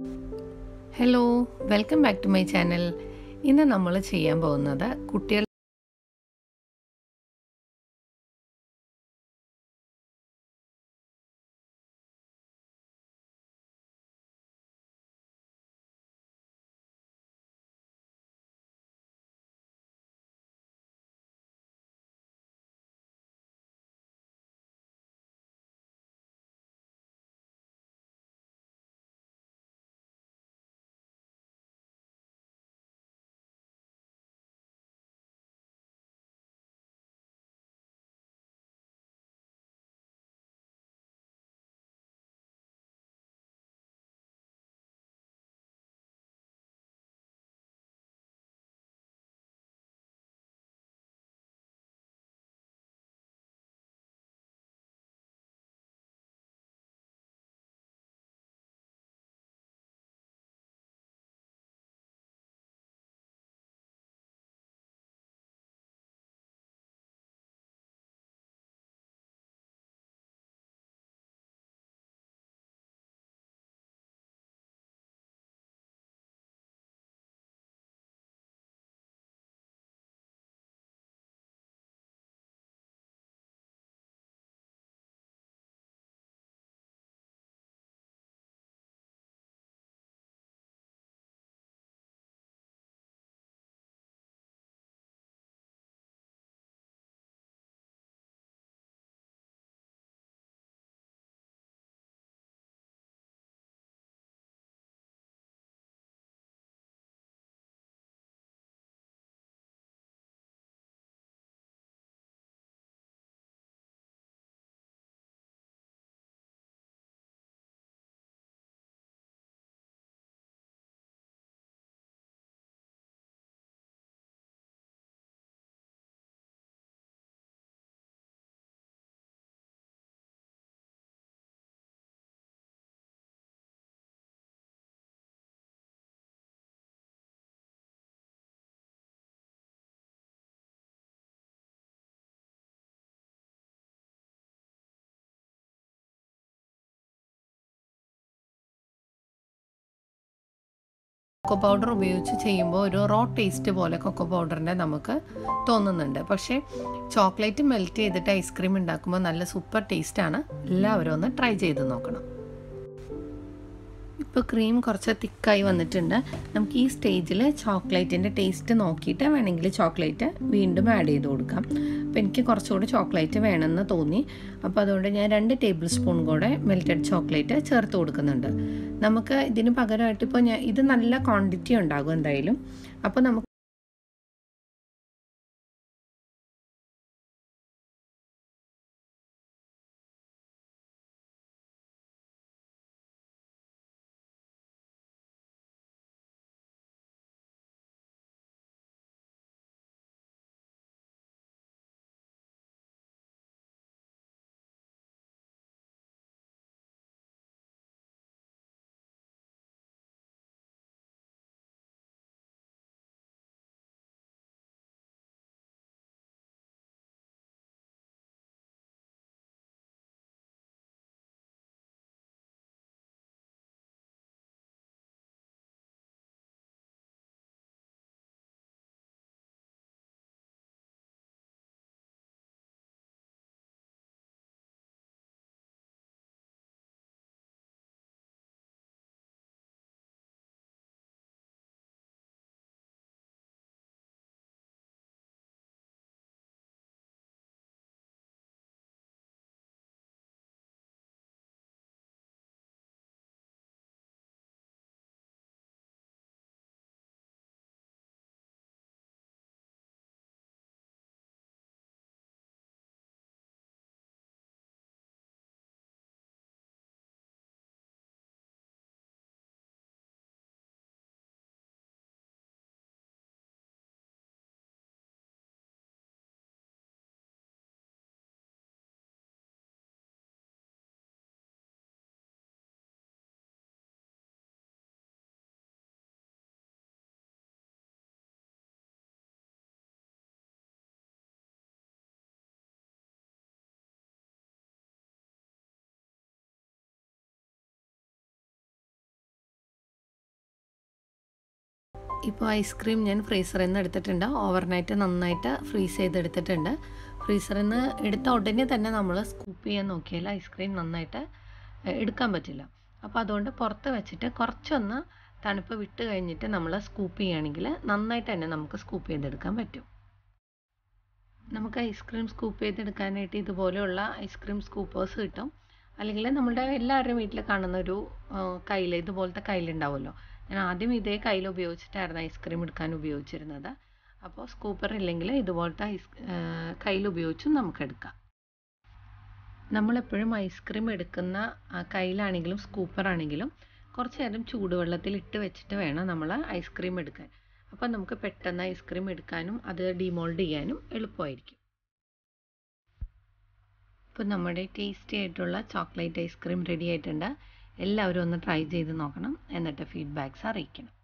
Hello welcome back to my channel. ഇന്ന് നമ്മൾ ചെയ്യാൻ പോകുന്നത് കുട്ടികൾ കൊക്കോ പൗഡർ ഉപയോഗിച്ച് ചെയ്യുമ്പോൾ ഒരു റോ ടേസ്റ്റ് പോലെ കൊക്കോ പൗഡറിൻ്റെ നമുക്ക് തോന്നുന്നുണ്ട്. പക്ഷേ ചോക്ലേറ്റ് മെൽറ്റ് ചെയ്തിട്ട് ഐസ്ക്രീം ഉണ്ടാക്കുമ്പോൾ നല്ല സൂപ്പർ ടേസ്റ്റാണ്. എല്ലാവരും ഒന്ന് ട്രൈ ചെയ്ത് നോക്കണം. ഇപ്പോൾ ക്രീം കുറച്ച് തിക്കായി വന്നിട്ടുണ്ട്. നമുക്ക് ഈ സ്റ്റേജിൽ ചോക്ലേറ്റിൻ്റെ ടേസ്റ്റ് നോക്കിയിട്ട് വേണമെങ്കിൽ ചോക്ലേറ്റ് വീണ്ടും ആഡ് ചെയ്ത് കൊടുക്കാം. അപ്പോൾ എനിക്ക് കുറച്ചുകൂടി ചോക്ലേറ്റ് വേണമെന്ന് തോന്നി. അപ്പോൾ അതുകൊണ്ട് ഞാൻ 2 ടേബിൾ സ്പൂൺ കൂടെ മെൽറ്റഡ് ചോക്ലേറ്റ് ചേർത്ത് കൊടുക്കുന്നുണ്ട്. നമുക്ക് ഇതിന് പകരമായിട്ട് ഇപ്പോൾ ഇത് നല്ല ക്വാണ്ടിറ്റി ഉണ്ടാകും എന്തായാലും. അപ്പോൾ നമുക്ക് ഇപ്പോൾ ഐസ്ക്രീം ഞാൻ ഫ്രീസറിൽ നിന്ന് എടുത്തിട്ടുണ്ട്. ഓവർനൈറ്റ് നന്നായിട്ട് ഫ്രീസ് ചെയ്തെടുത്തിട്ടുണ്ട്. ഫ്രീസറിൽ നിന്ന് എടുത്ത ഉടനെ തന്നെ നമ്മൾ സ്കൂപ്പ് ചെയ്യാൻ നോക്കിയാൽ ഐസ്ക്രീം നന്നായിട്ട് എടുക്കാൻ പറ്റില്ല. അപ്പോൾ അതുകൊണ്ട് പുറത്ത് വെച്ചിട്ട് കുറച്ചൊന്ന് തണുപ്പ് വിട്ട് കഴിഞ്ഞിട്ട് നമ്മൾ സ്കൂപ്പ് ചെയ്യുകയാണെങ്കിൽ നന്നായിട്ട് തന്നെ നമുക്ക് സ്കൂപ്പ് ചെയ്തെടുക്കാൻ പറ്റും. നമുക്ക് ഐസ്ക്രീം സ്കൂപ്പ് ചെയ്തെടുക്കാനായിട്ട് ഇതുപോലെയുള്ള ഐസ്ക്രീം സ്കൂപ്പേഴ്സ് കിട്ടും. അല്ലെങ്കിൽ നമ്മുടെ എല്ലാവരുടെയും വീട്ടിൽ കാണുന്ന ഒരു കയ്യിൽ, ഇതുപോലത്തെ കയ്യിലുണ്ടാവുമല്ലോ. ഞാൻ ആദ്യം ഇതേ കയ്യിൽ ഉപയോഗിച്ചിട്ടായിരുന്നു ഐസ്ക്രീം എടുക്കാൻ ഉപയോഗിച്ചിരുന്നത്. അപ്പോൾ സ്കൂപ്പർ ഇല്ലെങ്കിൽ ഇതുപോലത്തെ കയ്യിൽ ഉപയോഗിച്ചും നമുക്കെടുക്കാം. നമ്മളെപ്പോഴും ഐസ്ക്രീം എടുക്കുന്ന കയ്യിലാണെങ്കിലും സ്കൂപ്പറാണെങ്കിലും കുറച്ച് നേരം ചൂടുവെള്ളത്തിൽ ഇട്ട് വെച്ചിട്ട് വേണം നമ്മൾ ഐസ്ക്രീം എടുക്കാൻ. അപ്പോൾ നമുക്ക് പെട്ടെന്ന് ഐസ്ക്രീം എടുക്കാനും അത് ഡിമോൾഡ് ചെയ്യാനും എളുപ്പമായിരിക്കും. ഇപ്പോൾ നമ്മുടെ ടേസ്റ്റി ആയിട്ടുള്ള ചോക്ലേറ്റ് ഐസ്ക്രീം റെഡി ആയിട്ടുണ്ട്. എല്ലാവരും ഒന്ന് ട്രൈ ചെയ്ത് നോക്കണം, എന്നിട്ട് ഫീഡ്ബാക്ക്സ് അറിയിക്കണം.